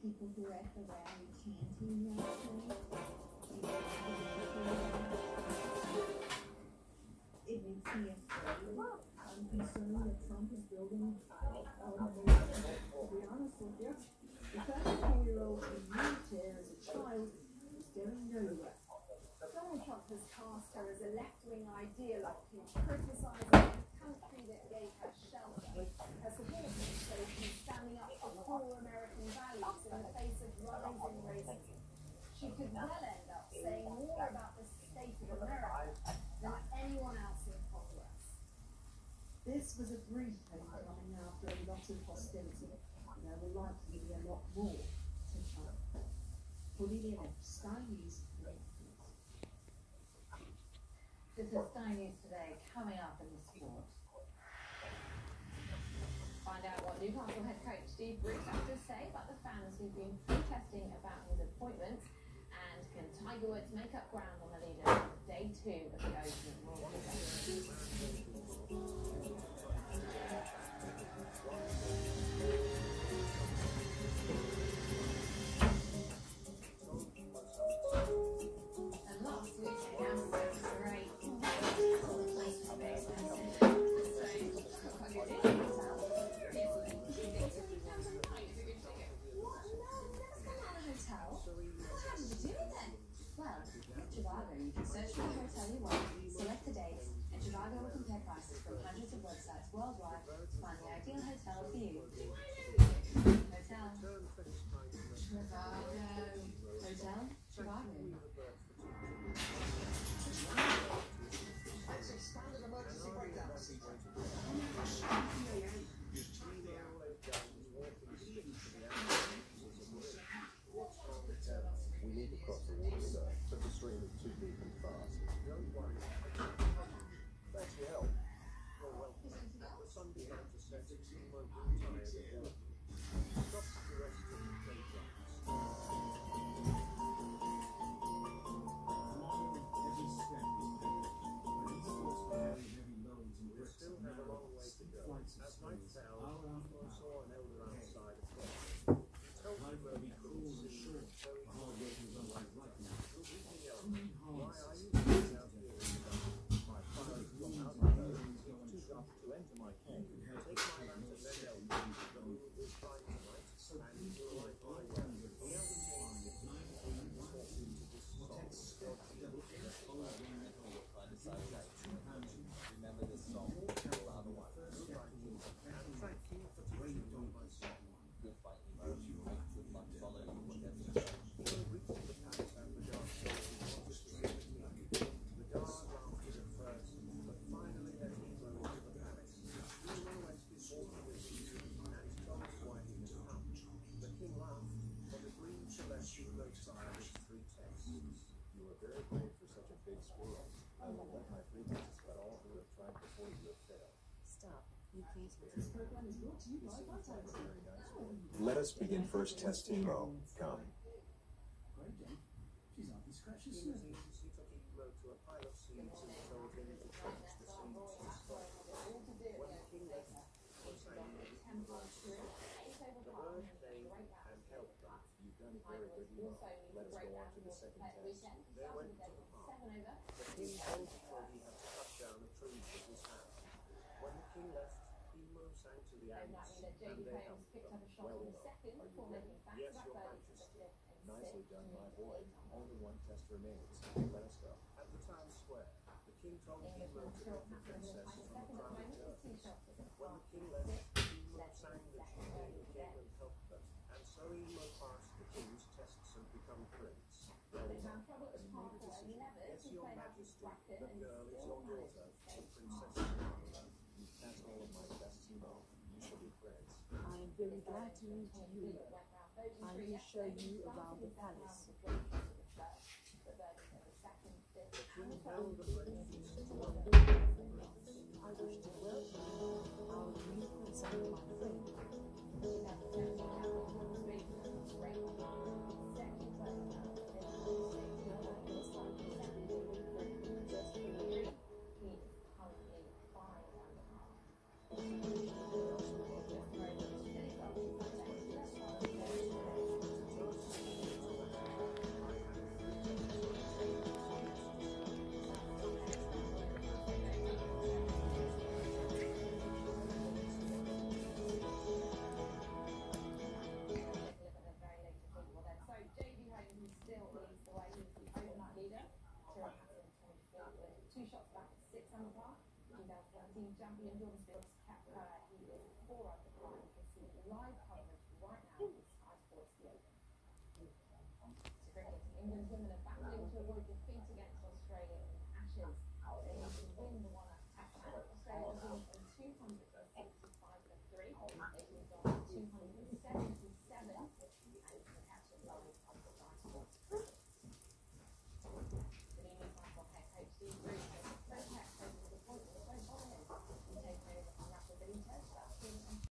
people who were at the rally chanting last night. It makes me afraid. I'm concerned that Trump is building to be honest with you, the 34-year-old in wheelchair as a child was going nowhere. Donald Trump has cast her as a left-wing idealist who's criticising the country that gave her shelter. Her supporters say she's standing up for core American values in the face of rising racism. She could well end up saying more about the state of America than anyone else in Congress. This was a brief thing coming after a lot of hostility. There will likely be a lot more to come. Put it in Sky News. This is Sky News Today, coming up in the sport. Find out what Newcastle head coach Steve Bruce has to say about the fans who've been protesting about his appointment, and can Tiger Woods make up ground on the leader of day 2 of the Open Royal You can search for the hotel you want, select a date, and Trivago will compare prices from hundreds of websites worldwide to find the ideal hotel for you. Hotel. Trivago. Hotel. Trivago. We need to cross the water, sir, but the stream is too deep and fast. Don't worry. Thanks for your help. You're welcome. The sun began to set, you won't be tired of work. Stop the rest of the playgrounds. We still have a long way to go. At night tell, I saw an elder outside a clock. He told me where we could see why are you sitting out here in the dark? My fire is gone out, I know. Too dark to enter my cave. Take my lantern, then help me. The moon is bright tonight, and you will light my way. The elder came to me and walked into this song. Remember this song, the other one. And thank you for teaching me my song. Good fight, good luck, follow you, whatever. We reached the palace and the guard told me what to do with me. The guard laughed at first, but finally let me go into the palace. He went before me with me and told us why he had come. The king laughed, for the green celestial roadside is 3 texts. You were very brave for such a big squirrel. I will let my 3 texts, but all who have tried before you have failed. Stop. You can't. This program is brought to you by Vitality. Let us begin first test Timo. Come. Great game. She's up and scratches In his soon. agency took Iglo to a pile of seeds and told him to change the seeds to stock. When the king left, he sang, the bird came and helped them. You've done very good, Nemo. Let us go on to the second test. They went to the park. The king told Iglo he had to cut down a tree with his hand. When the king left, Iglo sang to the ants, and they helped them. Well, are you ready? Yes, your majesty. Nicely done, my boy. Only 1 test remains. Let us go. At the town square, the king told Iglo to get the princess from the crown of turtles. When the king left, Iglo sang the tune came and helped them, and so Iglo passed the king's tests and become prince. Well done. Have you made a decision? Yes, your majesty. The girl is your daughter, the princess Samantha. You passed all of my tests, Timo. You shall be friends. I am very glad to meet you. I will show you around the palace. The king held a great feast to honor I wish to welcome our new prince and my friend. Liam Jordan Sports kept he is 4 under par. You can see live coverage right now with Sky Sports The Open. To cricket, England's women are battling to avoid the